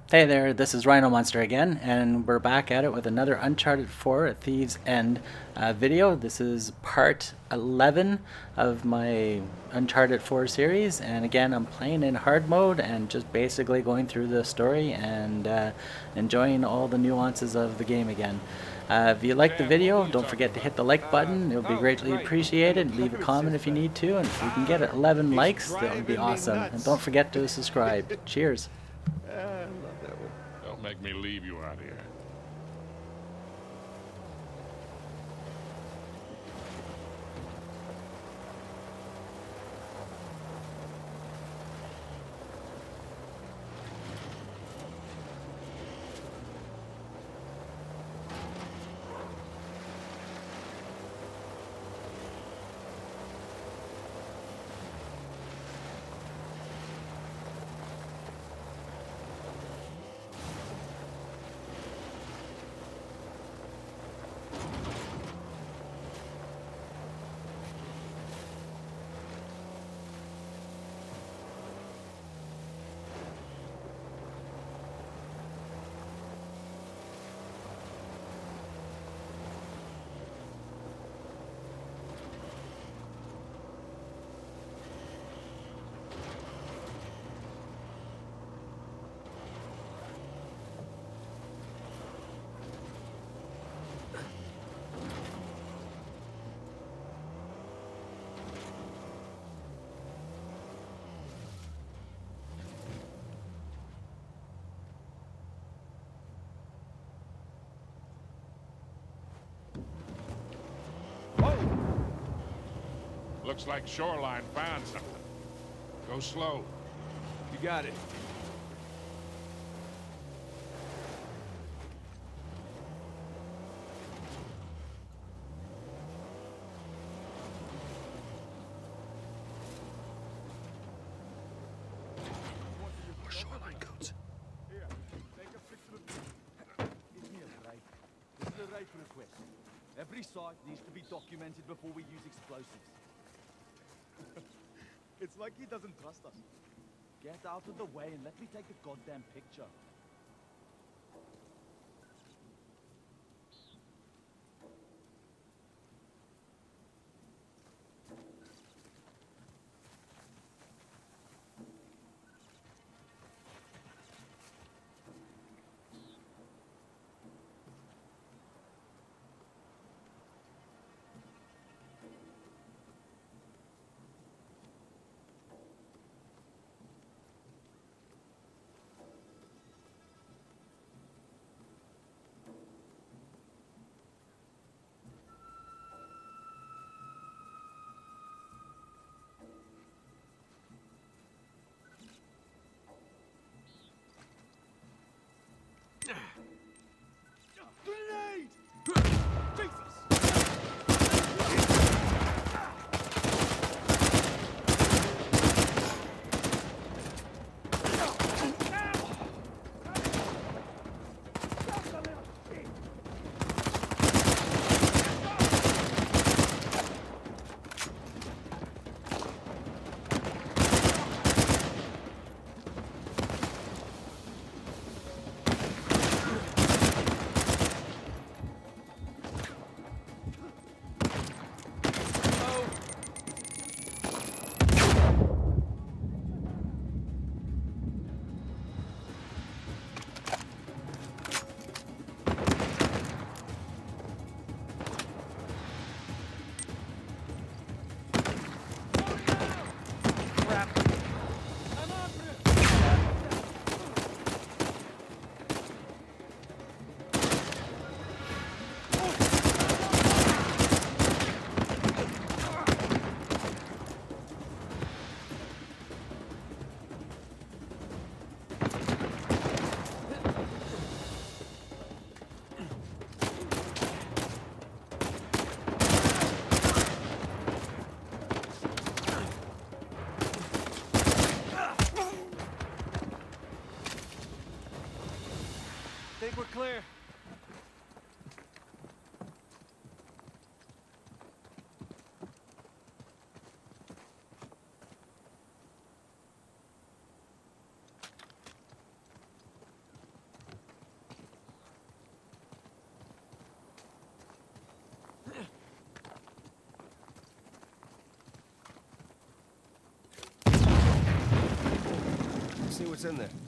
Hey there, this is Rhino Monster again, and we're back at it with another Uncharted 4 at Thieves' End video. This is part 11 of my Uncharted 4 series, and again, I'm playing in hard mode and just basically going through the story and enjoying all the nuances of the game again. If you like the video, don't forget to hit the like button. It would be greatly appreciated. Leave a comment if you need to, and if we can get 11 likes, that would be awesome. And don't forget to subscribe. Cheers. I love that one. Don't make me leave you out here. Looks like Shoreline found something. Go slow. You got it. More shoreline codes. Here, take a picture of this. Give me a break. This is a rape request. Every site needs to be documented before we use explosives. It's like he doesn't trust us. Get out of the way and let me take a goddamn picture. Grenade! Jesus! Think we're clear. in there?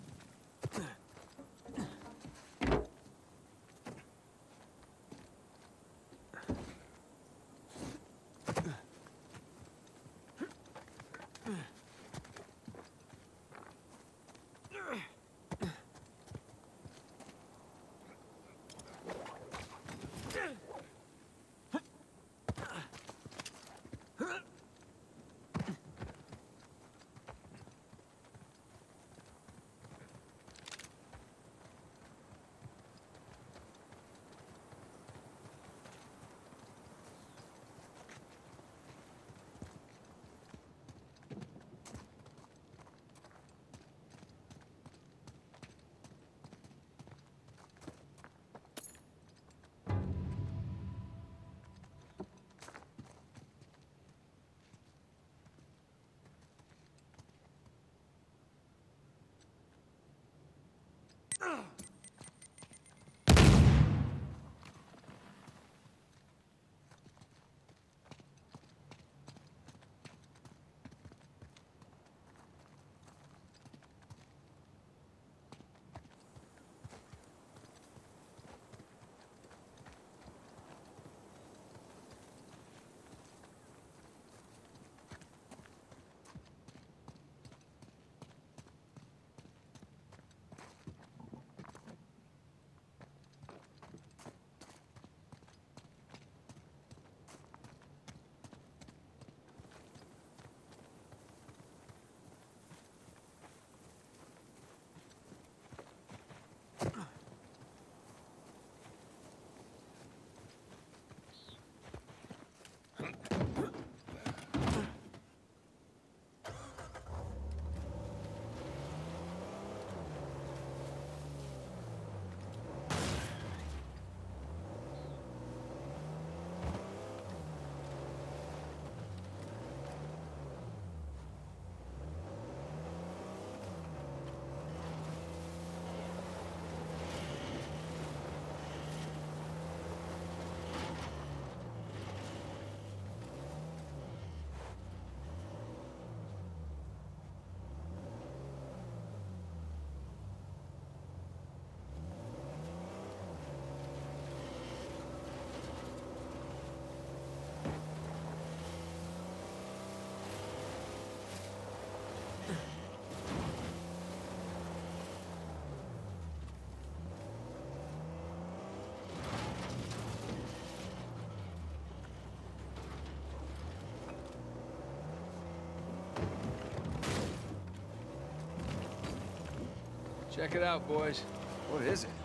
Check it out, boys. What is it?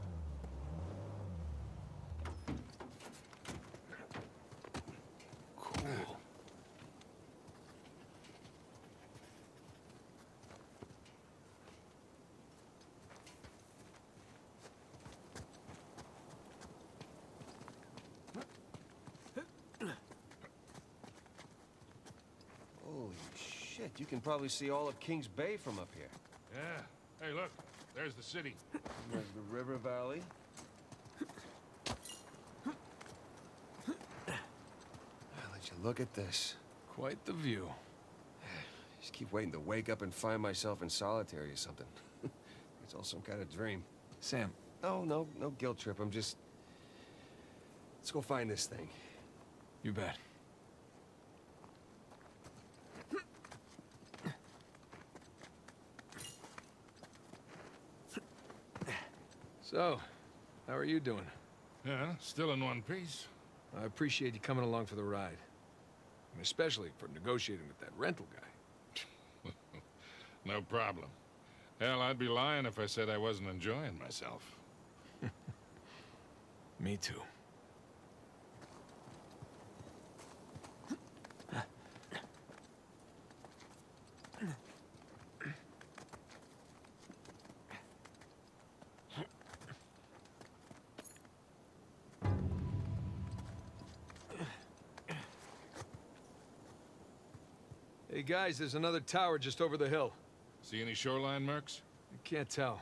Cool. Holy shit, you can probably see all of Kings Bay from up here. Yeah. Hey, look. There's the city. There's the river valley. I'll let you look at this. Quite the view. Just keep waiting to wake up and find myself in solitary or something. It's all some kind of dream. Sam. No guilt trip. I'm just... Let's go find this thing. You bet. So, how are you doing? Yeah, still in one piece. I appreciate you coming along for the ride. And especially for negotiating with that rental guy. No problem. Hell, I'd be lying if I said I wasn't enjoying myself. Me too. Hey guys, there's another tower just over the hill. See any shoreline mercs? I can't tell.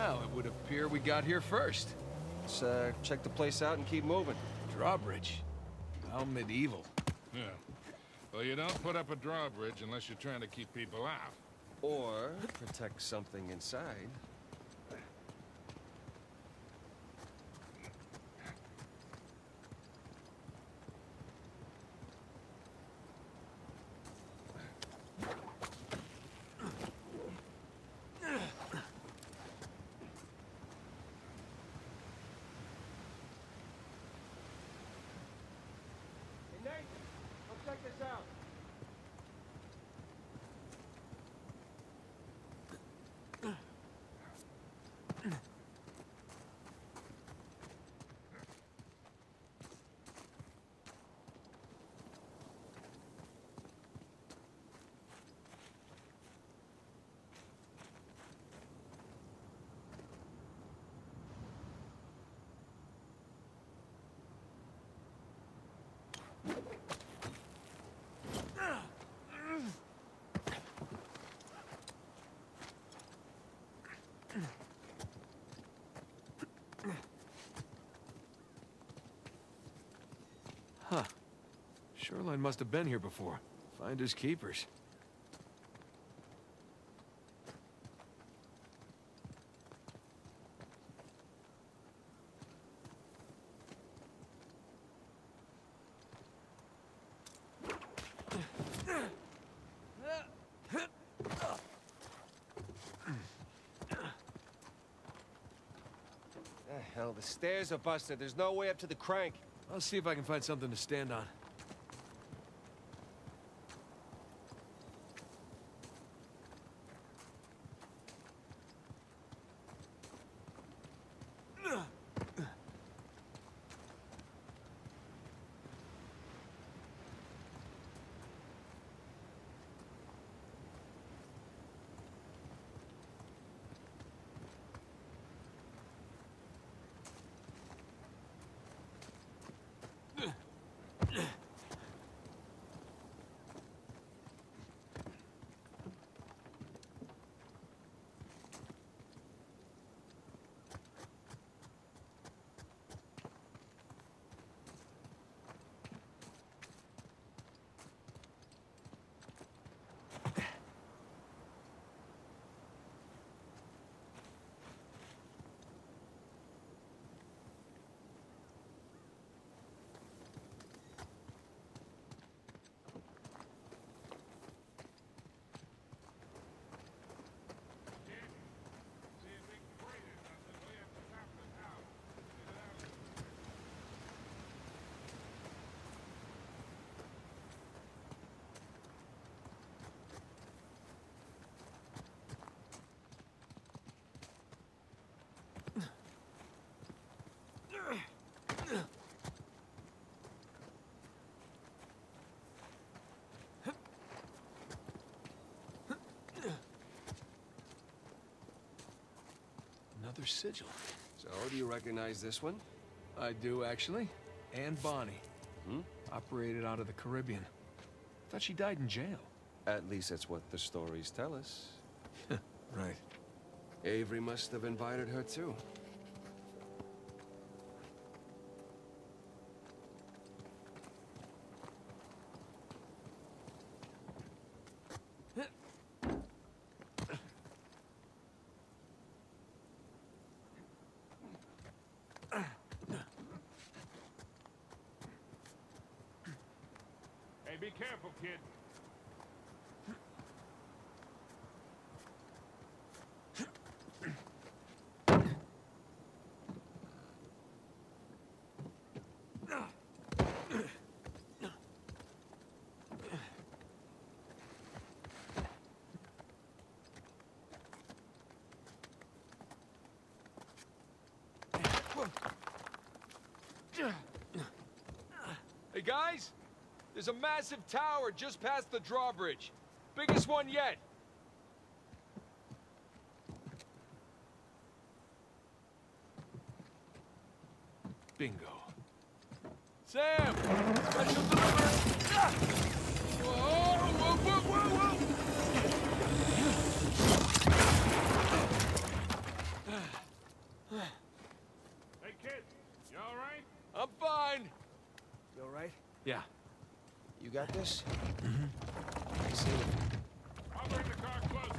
Well, it would appear we got here first. Let's check the place out and keep moving. Drawbridge. How medieval. Yeah. Well, you don't put up a drawbridge unless you're trying to keep people out. Or protect something inside. Check this out. Huh. Shoreline must have been here before. Finders keepers. Hell, the stairs are busted. There's no way up to the crank. I'll see if I can find something to stand on. Another sigil. So, do you recognize this one? I do, actually. Anne Bonny. Hmm? Operated out of the Caribbean. Thought she died in jail. At least that's what the stories tell us. Right. Avery must have invited her, too. Hey, be careful, kid. Hey, guys! There's a massive tower just past the drawbridge. Biggest one yet. Bingo. Sam! Special delivery! Ah! Whoa, whoa, whoa, whoa, whoa! Yeah. You got this? Mm-hmm. I see it. I'll bring the car closer.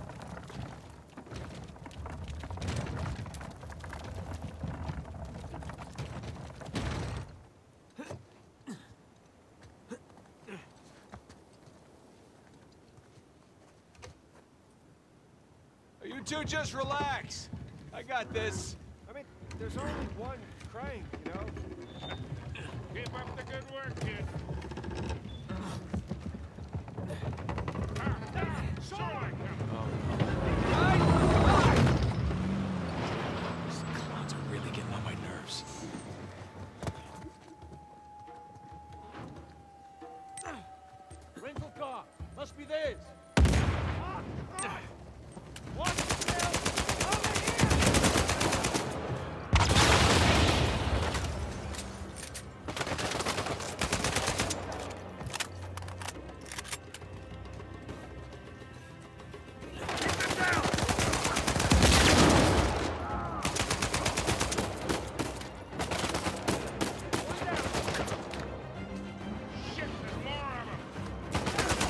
You two just relax. I got this. I mean, there's only one crank, you know? Keep up the good work, kid. Shoreline These clowns are really getting on my nerves. Rental car. Must be theirs. shit, there's more of them.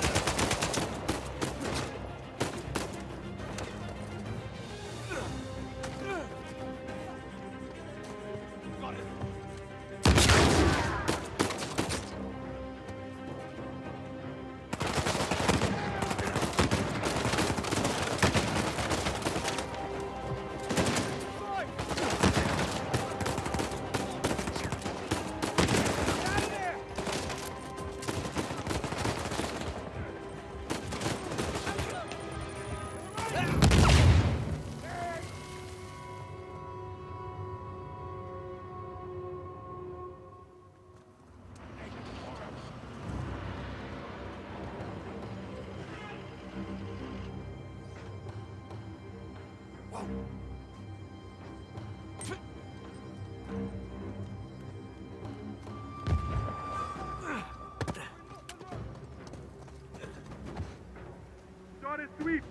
Start a sweep.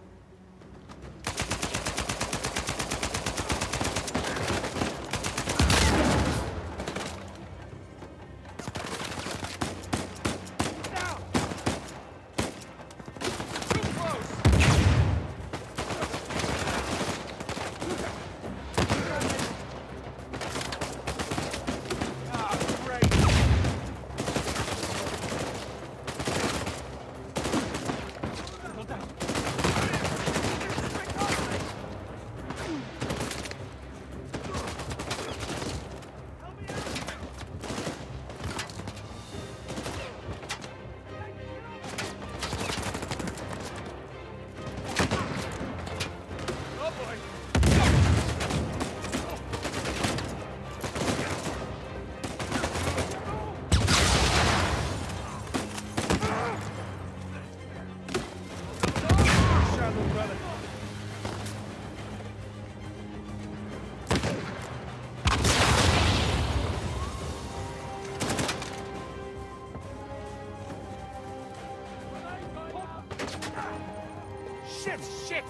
Shit!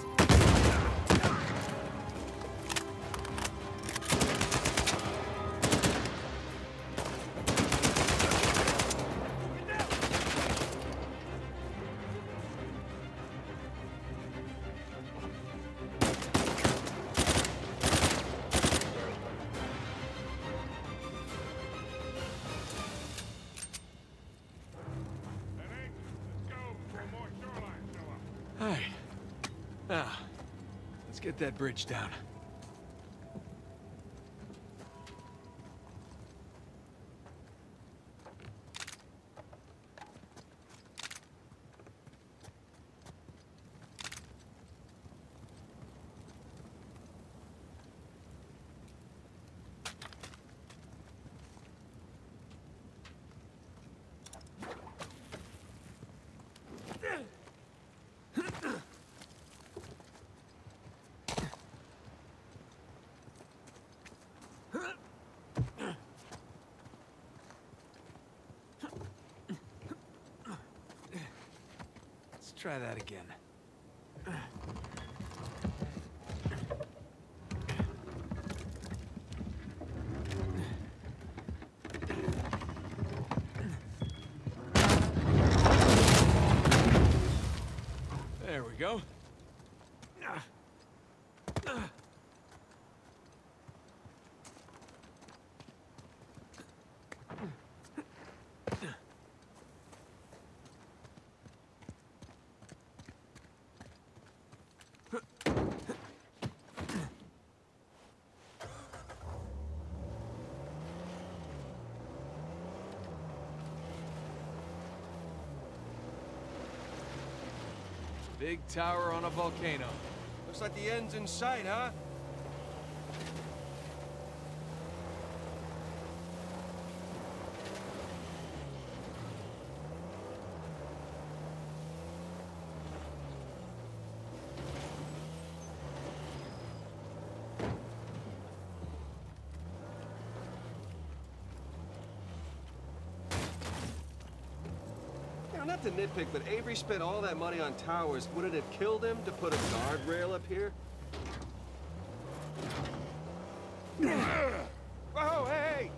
Henning, let's go before more shoreline show up. All right. Now, let's get that bridge down. Let's try that again. go. Big tower on a volcano. Looks like the end's in sight, huh? Not to nitpick, but Avery spent all that money on towers. Would it have killed him to put a guardrail up here? Oh, hey!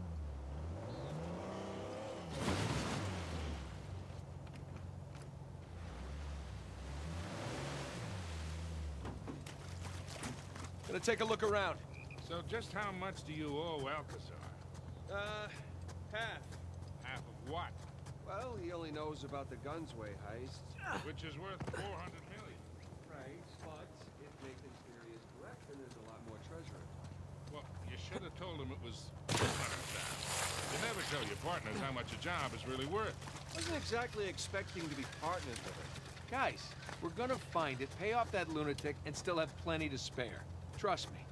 Gonna take a look around. So just how much do you owe Alcazar? Half. Half of what? Well, he only knows about the Gunsway heist. Which is worth 400 million. Right, but if Nathan's theory is correct, then there's a lot more treasure. Well, you should have told him it was 200,000. You never tell your partners how much a job is really worth. Wasn't exactly expecting to be partners with her. Guys, we're gonna find it, pay off that lunatic, and still have plenty to spare. Trust me.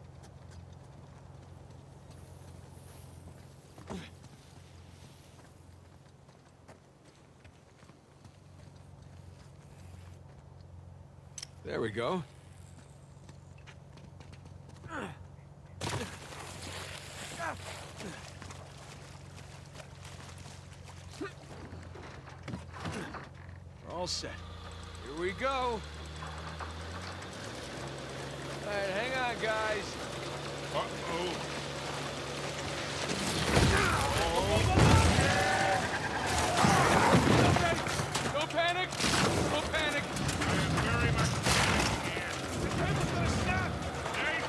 There we go. We're all set. Here we go. All right, hang on, guys. Uh-oh. Don't panic! Don't panic! I am very much here. The cable's gonna snap! Hey!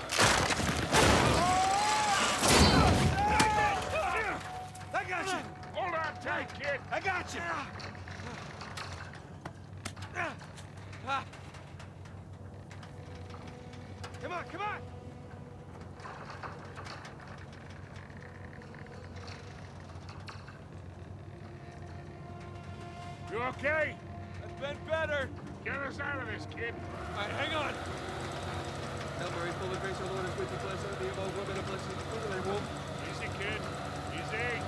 I got you! Hold on tight, kid! I got you! Come on, come on! You okay? I've been better. Get us out of this, kid. All right, hang on. Hail Mary, full of grace, the Lord is with you, blessed are you among women, and blessed is the fruit of thy womb. Easy, kid. Easy.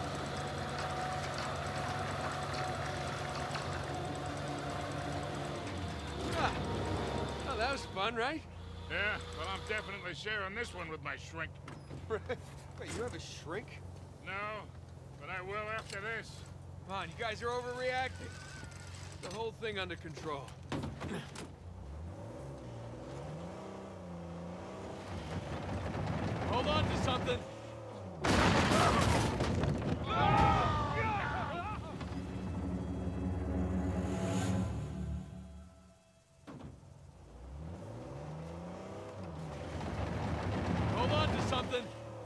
Ah. Oh, that was fun, right? Yeah, well, I'm definitely sharing this one with my shrink. Wait, you have a shrink? No, but I will after this. Come on, you guys are overreacting. The whole thing under control. Hold on to something. Hold on to something.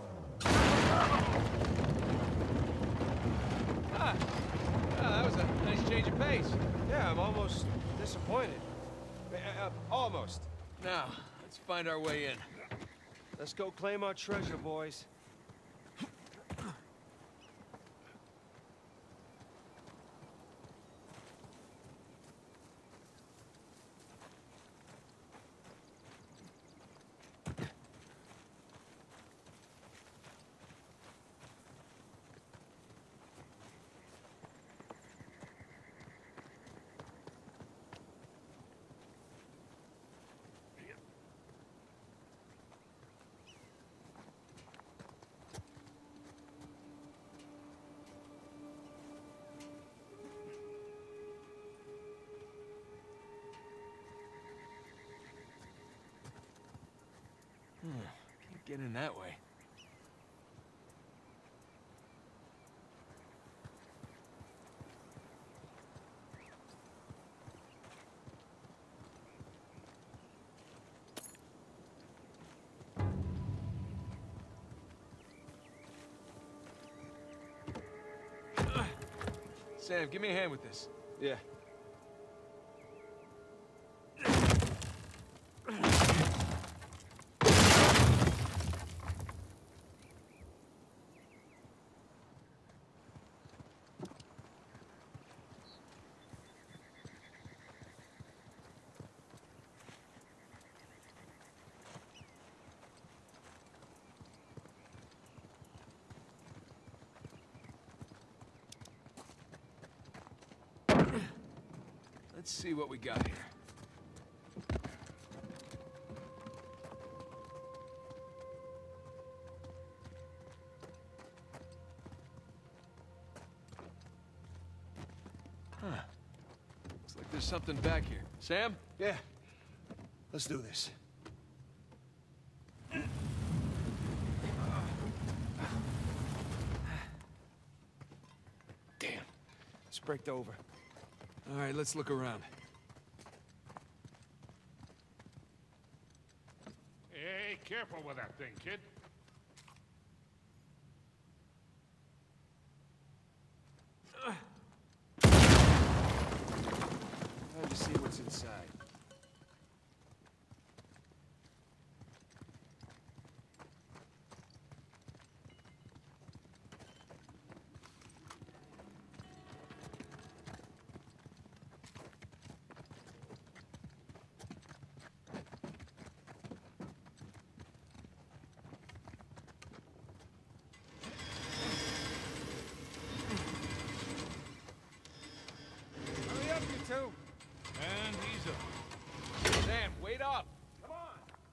That was a nice change of pace. Yeah, I'm almost disappointed. Almost. Now, let's find our way in. Let's go claim our treasure, boys. Can't get in that way. Sam, give me a hand with this. Yeah. Let's see what we got here. Huh. Looks like there's something back here. Sam? Yeah. Let's do this. Damn. It's braked over. All right, let's look around. Hey, careful with that thing, kid. Time to see what's inside. Hurry up, you two! And he's up. Sam, wait up! Come on!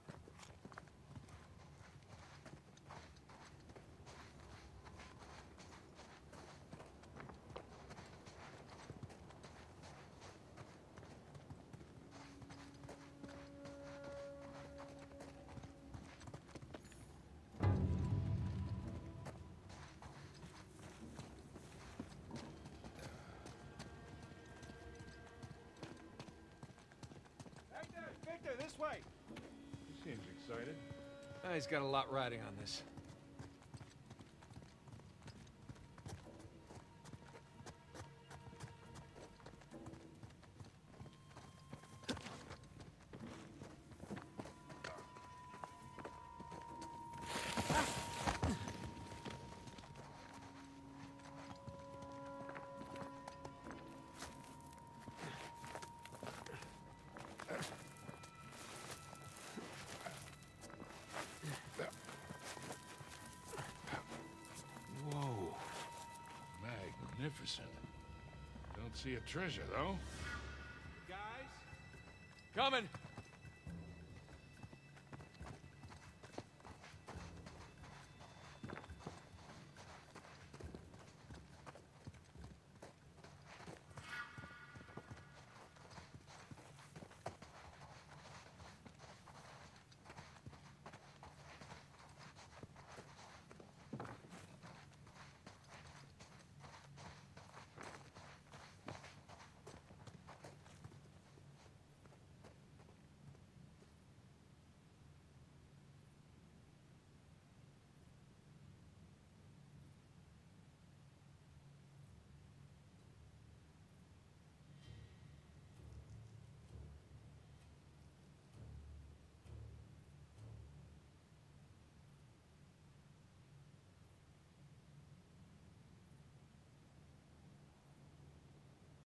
Victor, this way! He seems excited. He's got a lot riding on this. Whoa. Magnificent. Don't see a treasure, though. Guys? Coming!